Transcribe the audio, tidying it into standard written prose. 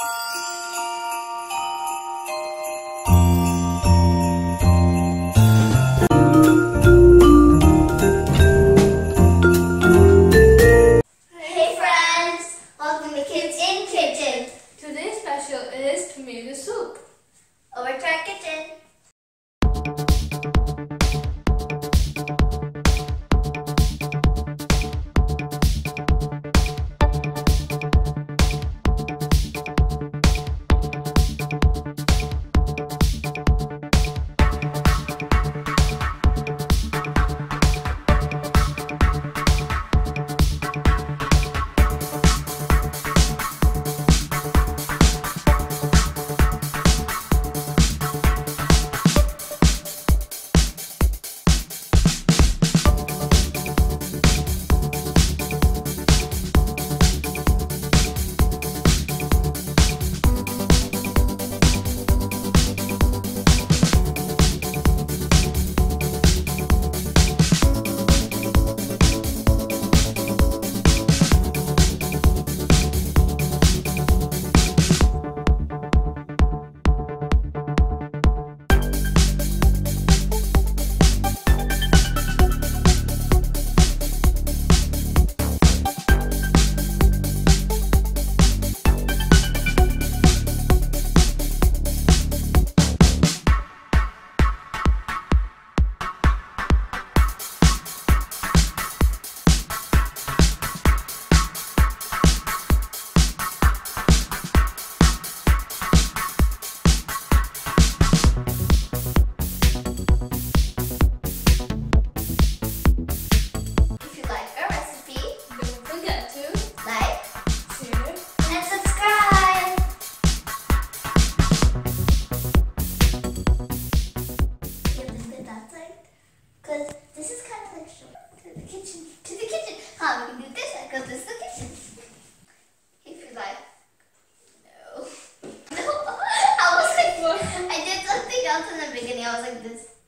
Hey friends, welcome to Kids in Kitchen. Today's special is tomato soup. Over to our kitchen. If you like our recipe, Don't forget to like share. and subscribe. Give this good outside, because this is kind of like to the kitchen. To the kitchen. How we can do this because this is the kitchen. If you like, no, no. I was like, I did something else in the beginning. I was like this.